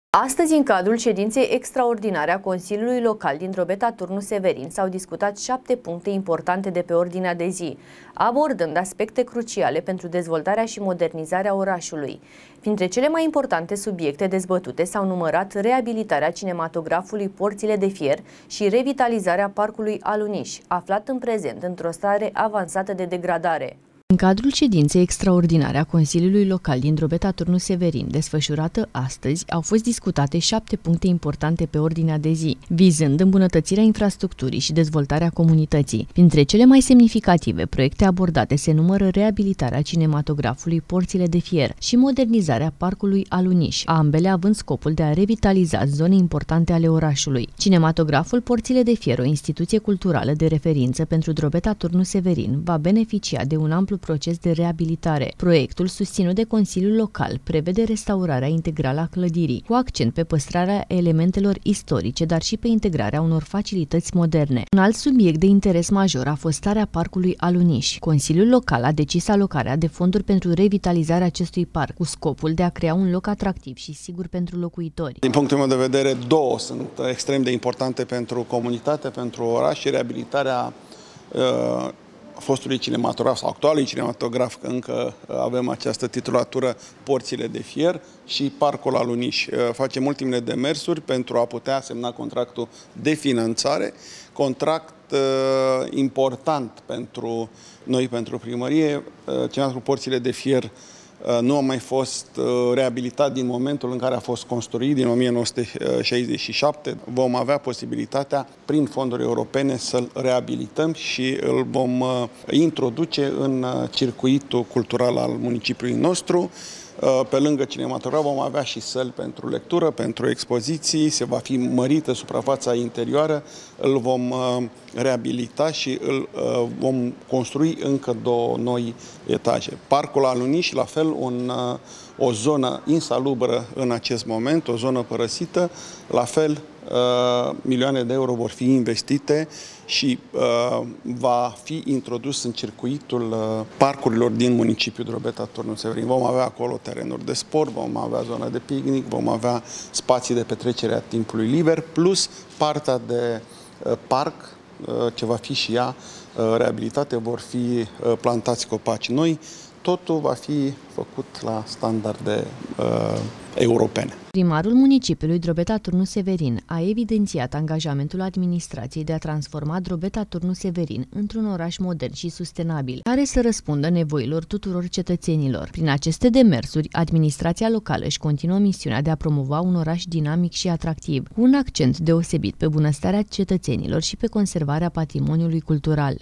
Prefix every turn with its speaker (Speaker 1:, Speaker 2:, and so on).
Speaker 1: Astăzi, în cadrul ședinței extraordinare a Consiliului Local din Drobeta Turnu Severin, s-au discutat 7 puncte importante de pe ordinea de zi, abordând aspecte cruciale pentru dezvoltarea și modernizarea orașului. Printre cele mai importante subiecte dezbătute s-au numărat reabilitarea cinematografului Porțile de Fier și revitalizarea Parcului Aluniș, aflat în prezent într-o stare avansată de degradare. În cadrul ședinței extraordinare a Consiliului Local din Drobeta Turnu Severin, desfășurată astăzi, au fost discutate 7 puncte importante pe ordinea de zi, vizând îmbunătățirea infrastructurii și dezvoltarea comunității. Printre cele mai semnificative proiecte abordate se numără reabilitarea cinematografului Porțile de Fier și modernizarea Parcului Aluniș, ambele având scopul de a revitaliza zone importante ale orașului. Cinematograful Porțile de Fier, o instituție culturală de referință pentru Drobeta Turnu Severin, va beneficia de un amplu proces de reabilitare. Proiectul, susținut de Consiliul Local, prevede restaurarea integrală a clădirii, cu accent pe păstrarea elementelor istorice, dar și pe integrarea unor facilități moderne. Un alt subiect de interes major a fost starea Parcului Aluniș. Consiliul Local a decis alocarea de fonduri pentru revitalizarea acestui parc, cu scopul de a crea un loc atractiv și sigur pentru locuitori.
Speaker 2: Din punctul meu de vedere, două sunt extrem de importante pentru comunitate, pentru oraș și reabilitarea fostului cinematograf sau actualului cinematograf, că încă avem această titulatură, Porțile de Fier, și Parcul Aluniș. Facem ultimele demersuri pentru a putea semna contractul de finanțare, contract important pentru noi, pentru primărie. Cinematograficul Porțile de Fier nu a mai fost reabilitat din momentul în care a fost construit, din 1967. Vom avea posibilitatea, prin fonduri europene, să-l reabilităm și îl vom introduce în circuitul cultural al municipiului nostru. Pe lângă cinematograf vom avea și săli pentru lectură, pentru expoziții, se va fi mărită suprafața interioară, îl vom reabilita și îl vom construi încă 2 noi etaje. Parcul Aluniș, la fel, o zonă insalubră în acest moment, o zonă părăsită, la fel, milioane de euro vor fi investite și va fi introdus în circuitul parcurilor din municipiul Drobeta Turnu Severin. Vom avea acolo terenuri de sport, vom avea zone de picnic, vom avea spații de petrecere a timpului liber, plus partea de parc, ce va fi și ea reabilitate, vor fi plantați copaci noi. Totul va fi făcut la standarde europene.
Speaker 1: Primarul municipiului Drobeta Turnu Severin a evidențiat angajamentul administrației de a transforma Drobeta Turnu Severin într-un oraș modern și sustenabil, care să răspundă nevoilor tuturor cetățenilor. Prin aceste demersuri, administrația locală își continuă misiunea de a promova un oraș dinamic și atractiv, cu un accent deosebit pe bunăstarea cetățenilor și pe conservarea patrimoniului cultural.